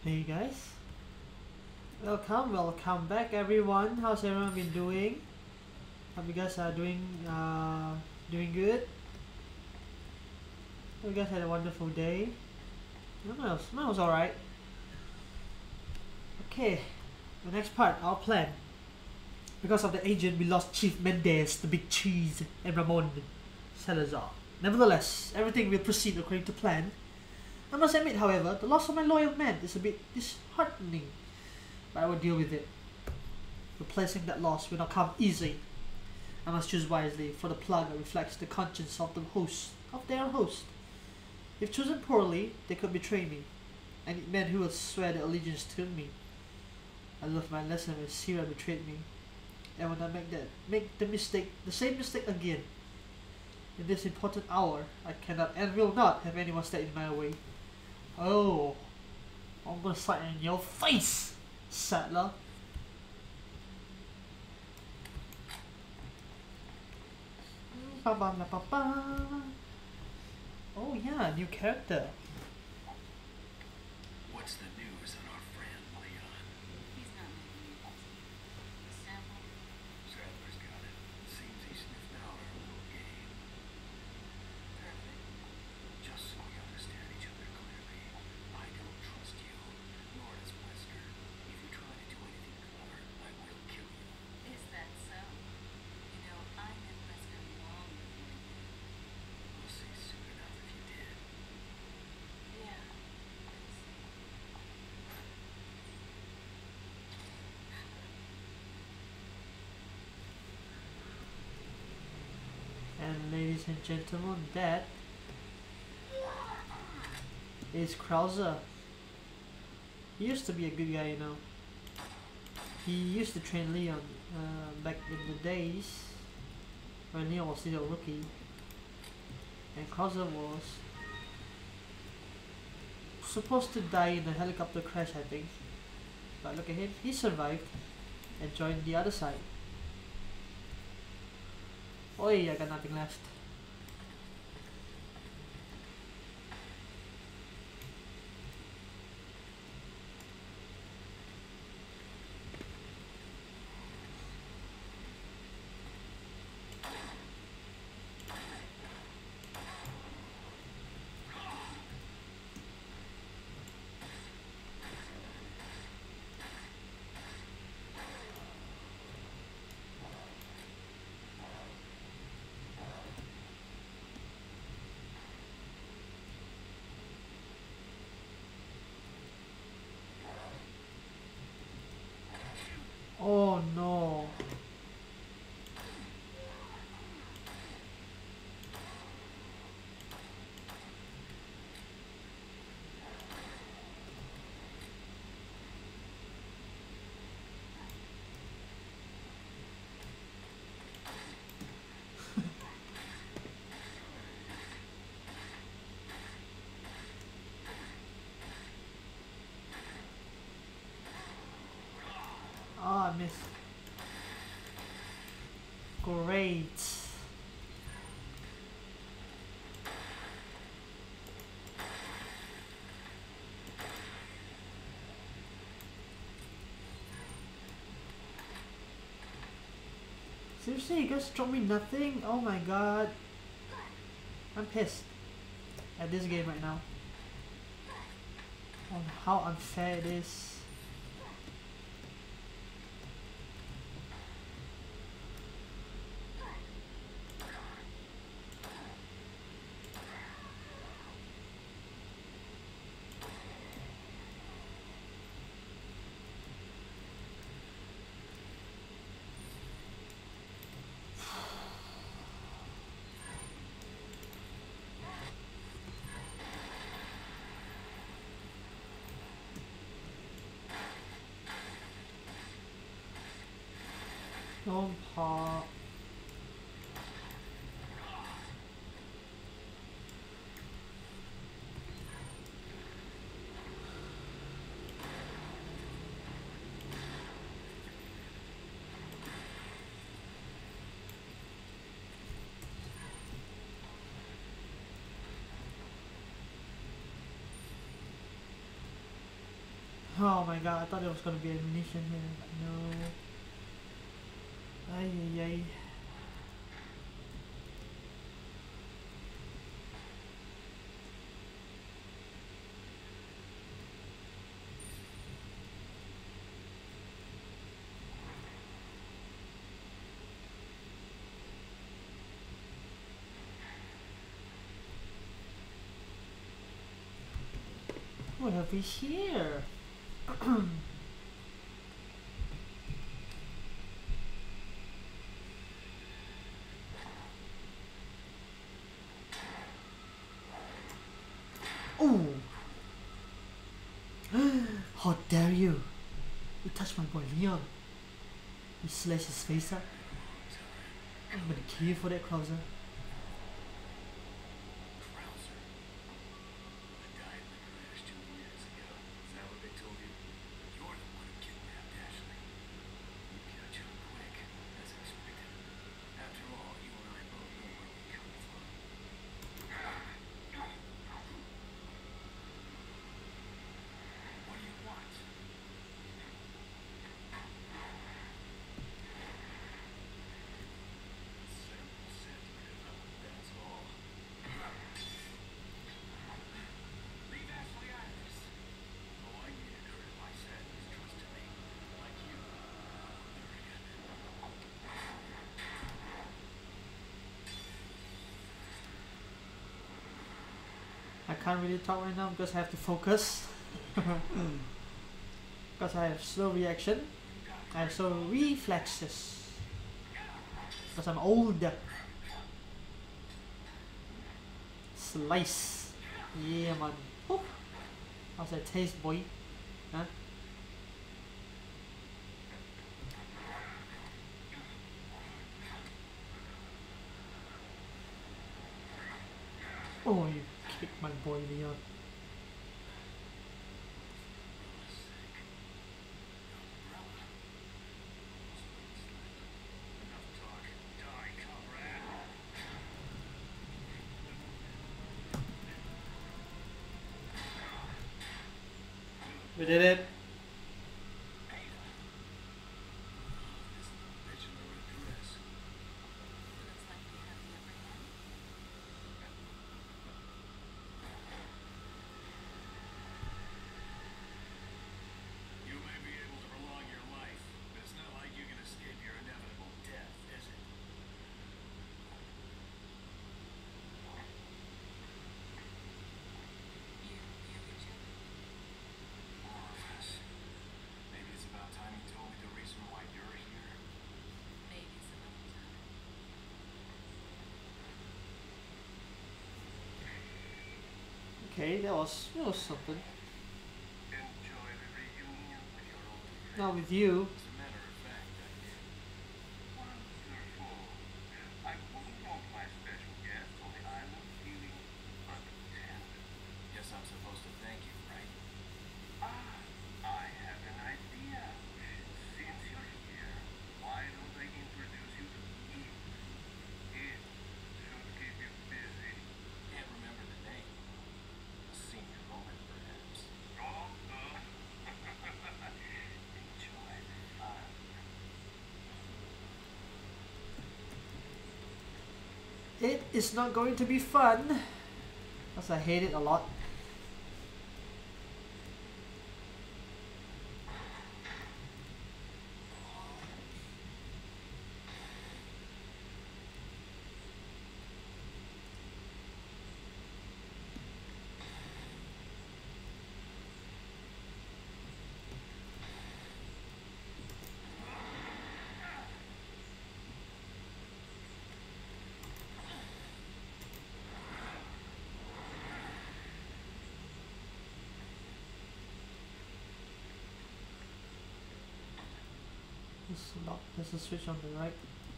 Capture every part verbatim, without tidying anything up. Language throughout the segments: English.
Hey guys, welcome, welcome back everyone. How's everyone been doing? Hope you guys are doing uh, doing good. Hope you guys had a wonderful day. Mine was, mine was alright. Okay, the next part, our plan. Because of the agent, we lost Chief Mendez, the Big Cheese, and Ramon Salazar. Nevertheless, everything will proceed according to plan. I must admit, however, the loss of my loyal man is a bit disheartening, but I will deal with it. Replacing that loss will not come easy. I must choose wisely, for the plug reflects the conscience of the host, of their host. If chosen poorly, they could betray me. I need men who will swear their allegiance to me. I learned my lesson when Sira betrayed me, and when I make that make the mistake, the same mistake again. In this important hour, I cannot and will not have anyone stand in my way. Oh, I'm gonna slide in your face, Sattler. Ba ba ba ba ba. Oh yeah, new character. What's the news on our friend Leon? He's not making it. The sample? Sadler's got it. Seems he sniffed out our little game. Perfect. Just so we understand each other clearly, I don't trust you, nor does Wesker. If you try to do anything clever, I will kill you. Is that so? You know, I met Wesker long before you. We'll see soon enough if you did. Yeah. Let's see. And ladies and gentlemen, that is Krauser. He used to be a good guy, you know. He used to train Leon uh, back in the days when Leon was still a rookie. And Krauser was supposed to die in a helicopter crash, I think. But look at him, he survived and joined the other side. Oi, I got nothing left. Oh no. Oh, I missed. Great. Seriously, you guys dropped me nothing? Oh my god. I'm pissed at this game right now. On how unfair it is. Don't pop. Oh my god, I thought there was gonna be ammunition here. No. Ay ay ay. What have we here? Oh! How dare you! You touched my boy Leon. You slashed his face up. I'm gonna kill you for that, Krauser. Krauser. I died in the crash two years ago. Is that what they told you? You're the one who kidnapped Ashley. You catch up quick, as expected. After all, you and I both know where we come from. What do you want? Simple sentiment, that's all. Leave Ashley out of this. Oh, I needed her if my sadness trusted me. Like you. I can't really talk right now because I have to focus. Because I have slow reaction. I have slow reflexes. Because I'm old. Slice. Yeah, man. Oh. How's that taste, boy? Huh? Oh, you kicked my boy Leon. Enough talk. Die, comrade. We did it. This bitch in the red dress. Looks like we have the upper hand. You may be able to prolong your life, but it's not like you can escape your inevitable death, is it? You knew each other? More of us. Maybe it's about time you told me the reason why you're here. Maybe some other time. Okay, that was that was something. Enjoy the reunion with your old friend. Now with you. As a matter of fact, I did. Wonderful. I wouldn't want my special guest on the island feeling unattended. Guess I'm supposed to thank you, right? Ah, I have an idea. Since you're here, why don't I introduce you to it? It should keep you busy. Can't remember the name. A senior moment, perhaps. Oh, uh, enjoy the fun. It is not going to be fun. Because I hate it a lot. It's locked. There's a switch on the right.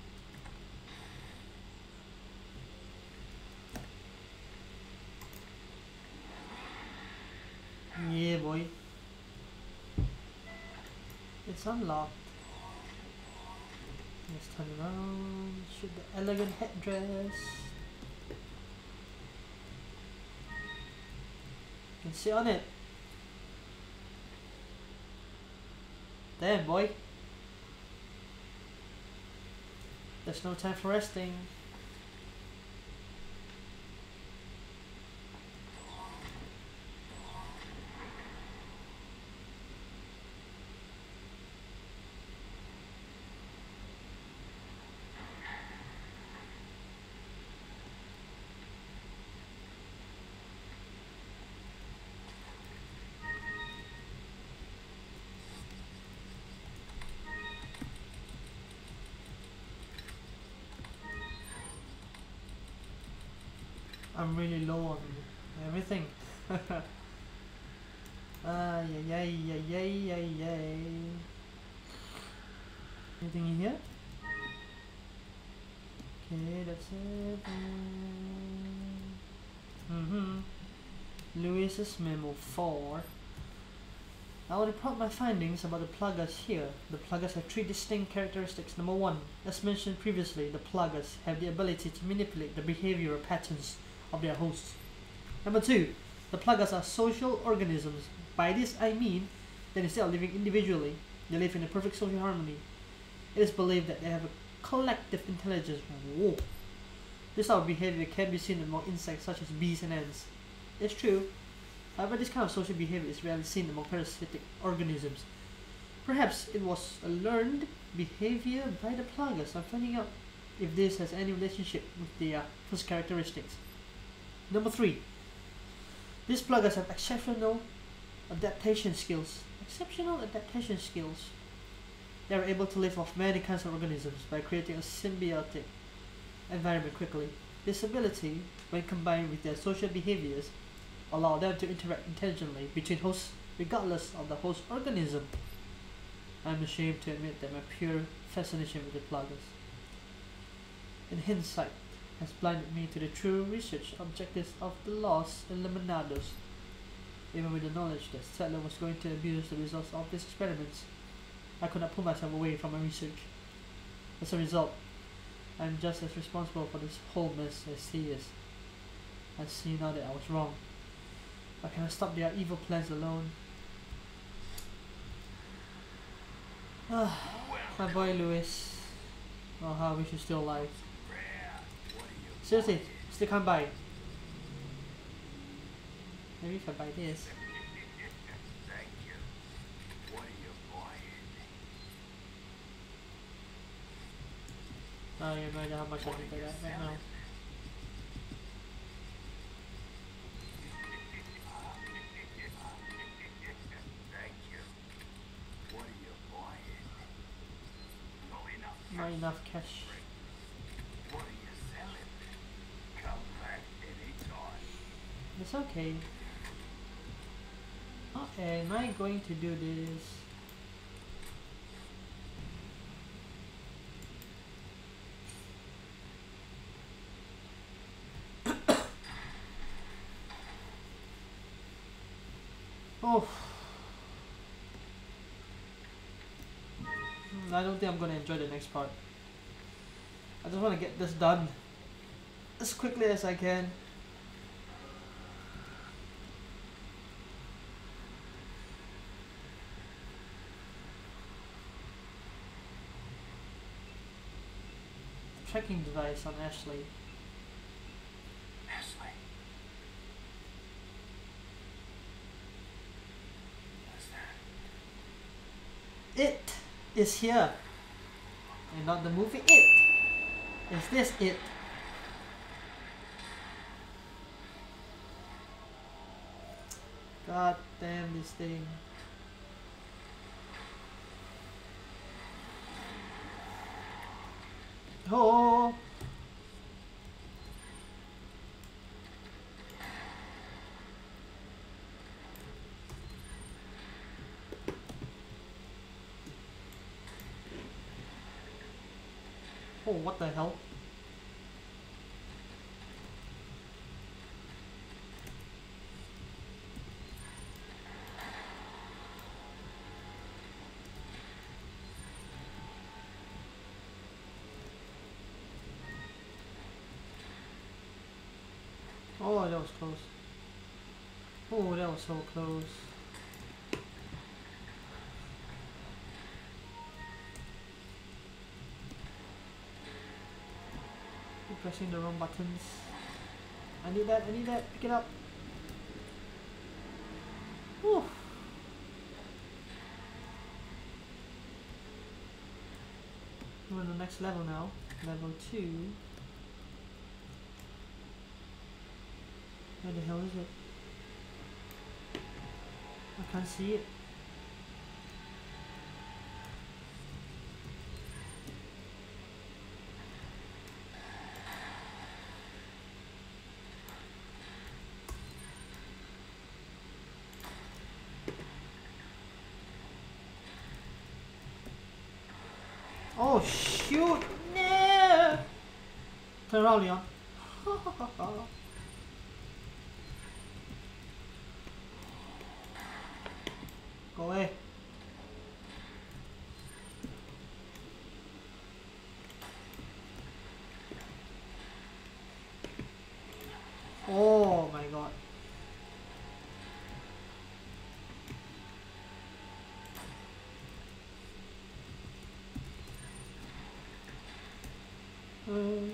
Yeah, boy. It's unlocked. Let's turn around. Shoot the elegant headdress. You can sit on it. Damn, boy. There's no time for resting. I'm really low on everything. Ah, yeah, yeah, yeah, yeah, yeah, yeah. Anything in here? Okay, that's it. Mm-hmm. Lewis's memo four. I will report my findings about the Plagas here. The Plagas have three distinct characteristics. Number one, as mentioned previously, the Plagas have the ability to manipulate the behavioral patterns of their hosts. Number two, the Plagas are social organisms. By this I mean that instead of living individually, they live in a perfect social harmony. It is believed that they have a collective intelligence. Whoa. This type of behavior can be seen among insects such as bees and ants. It's true. However, this kind of social behavior is rarely seen among parasitic organisms. Perhaps it was a learned behavior by the Plagas. I'm finding out if this has any relationship with their first characteristics. Number three. These Plagas have exceptional adaptation skills. Exceptional adaptation skills. They are able to live off many kinds of organisms by creating a symbiotic environment quickly. This ability, when combined with their social behaviors, allow them to interact intelligently between hosts regardless of the host organism. I am ashamed to admit that my pure fascination with the Plagas, in hindsight, has blinded me to the true research objectives of the Los Eliminados. Even with the knowledge that Sattler was going to abuse the results of these experiments, I could not pull myself away from my research. As a result, I am just as responsible for this whole mess as he is. I see now that I was wrong. I cannot stop their evil plans alone. Ah, my boy Lewis. Oh, how we should still alive. Seriously, still can't buy. Maybe if I buy this. Thank you. What are you buying? I have no idea how much I think of that right now. Thank you. What are you buying? No enough. Not enough cash. What are you selling? Come back anytime. It's okay. Okay, am I going to do this? Oh, Hmm, I don't think I'm gonna enjoy the next part. I just want to get this done as quickly as I can. Tracking device on Ashley. Ashley. What's that? It is here, and not the movie It. Is this it? God damn this thing. Oh. Oh, what the hell? Oh, that was close. Oh, that was so close. pressing the wrong buttons. I need that, I need that, pick it up. Whew. We're on the next level now. Level two. Where the hell is it? I can't see it. Oh shoot! No! Turn around, Leon. Go away. Oh my god. Uh.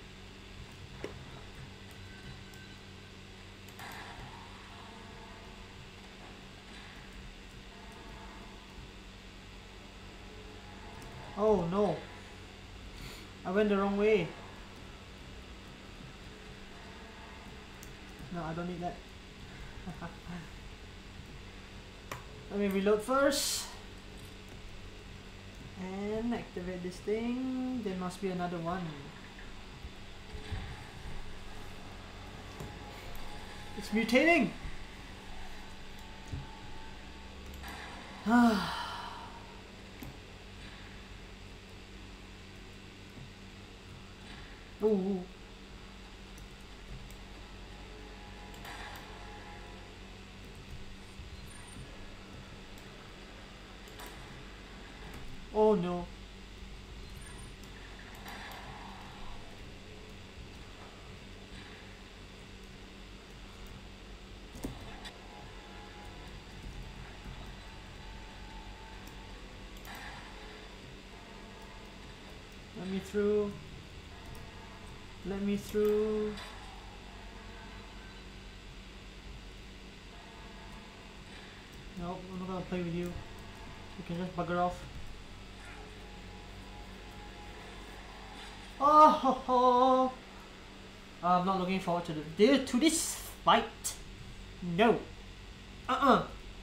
Oh no, I went the wrong way. No, I don't need that. Let me reload first and activate this thing. There must be another one. It's mutating. Ooh. Oh no. Let me through. Let me through. Nope, I'm not gonna play with you. You can just bugger off. Oh ho ho! I'm not looking forward to the to this fight. No. Uh-uh.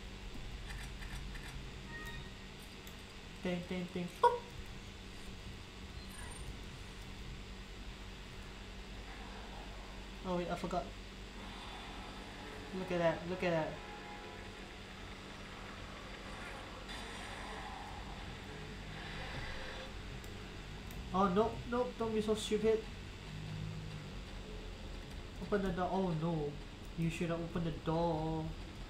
Ding ding ding. Boop. Oh wait, I forgot. Look at that, look at that. Oh no, no, don't be so stupid. Open the door. Oh no, you should have opened the door.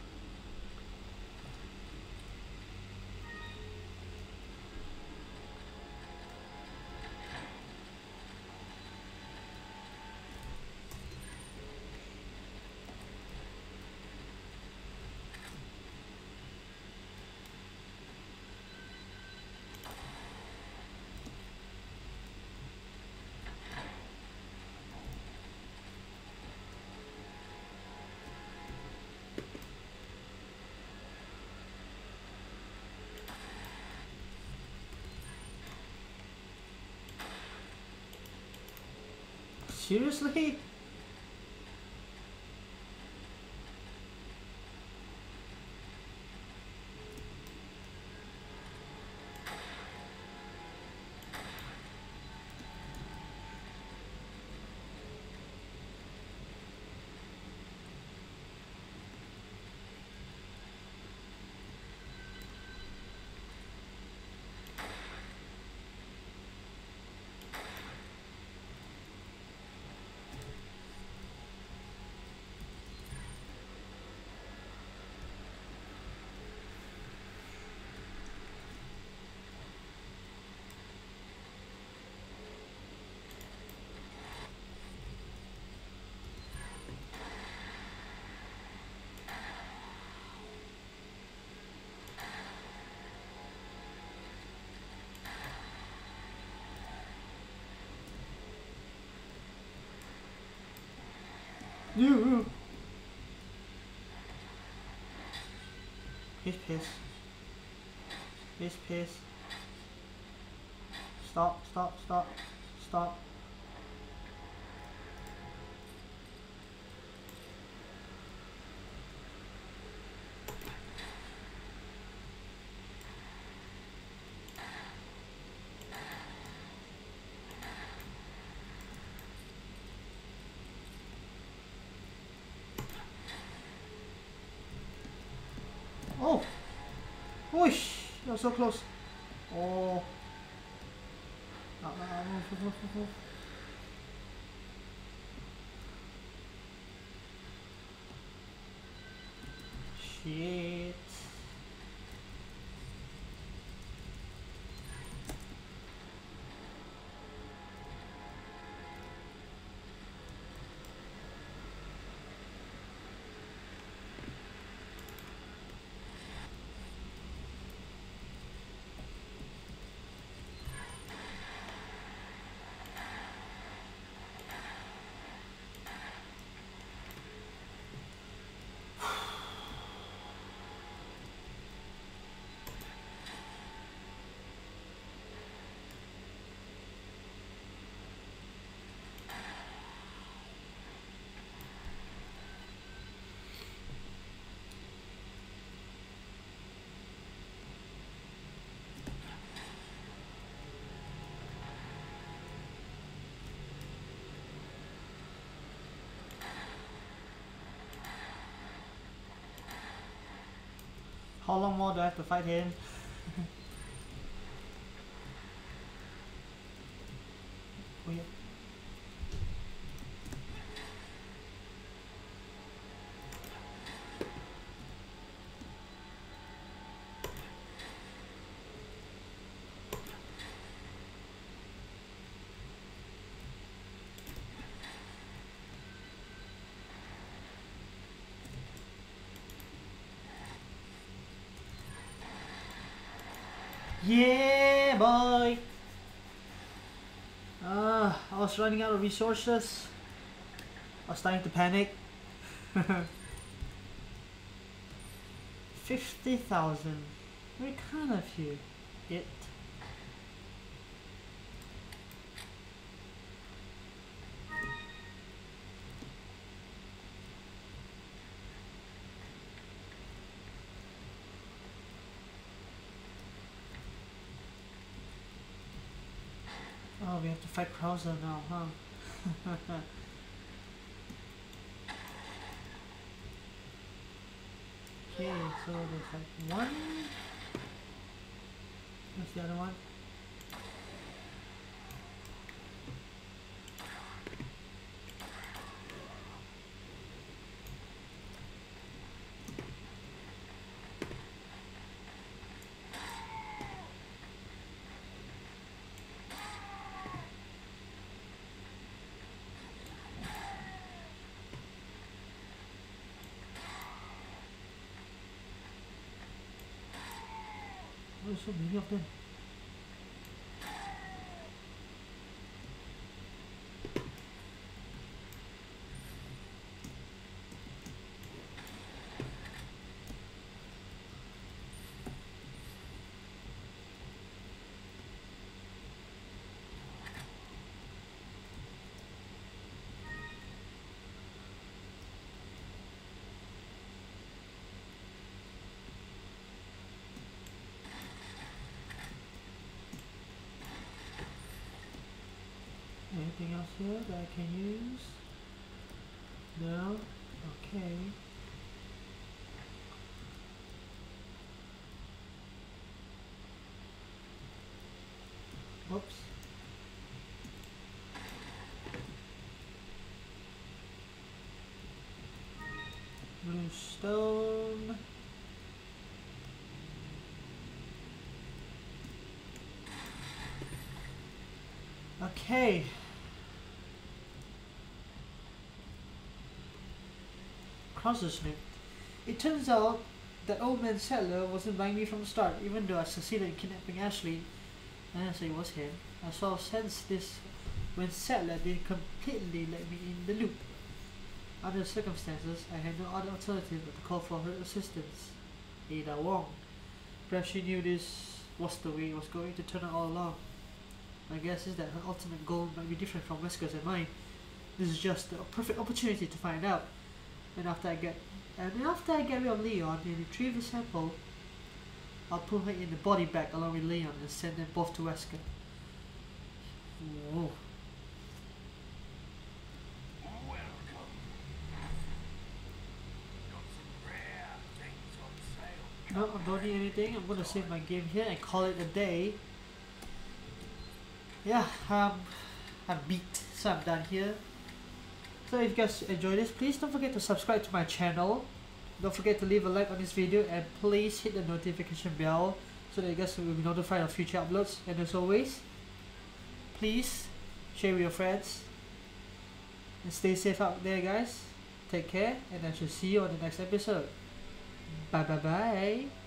Seriously? You. He's pissed. He's pissed. Stop, stop, stop, stop. Oh! Whoosh! That was so close. Oh. Ah, ah, ah, move, move, move, move. Shit. How long more do I have to fight him? Weird. Yeah, boy! Ah, I was running out of resources. I was starting to panic. fifty thousand. Very kind of you. It. Oh, we have to fight Krauser now, huh? Okay, so there's like one. What's the other one? Oh, there's so many of them. Anything else here that I can use? No? Okay. Whoops. Blue stone. Okay. Snake. It turns out that old man Settler wasn't buying me from the start, even though I succeeded in kidnapping Ashley. And so it was him. I sort of sensed this when Settler didn't completely let me in the loop. Under the circumstances, I had no other alternative but to call for her assistance. Ada Wong. Perhaps she knew this was the way it was going to turn out all along. My guess is that her ultimate goal might be different from Wesker's and mine. This is just the perfect opportunity to find out. And after I get and after I get rid of Leon and retrieve the sample, I'll put her in the body bag along with Leon and send them both to Wesker. Whoa. Welcome. Got some rare things on sale. No, I don't need anything. I'm gonna save my game here and call it a day. Yeah, um, I'm beat, so I'm done here. So if you guys enjoyed this, please don't forget to subscribe to my channel. Don't forget to leave a like on this video and please hit the notification bell so that you guys will be notified of future uploads. And as always, please share with your friends and stay safe out there, guys. Take care, and I shall see you on the next episode. Bye bye bye.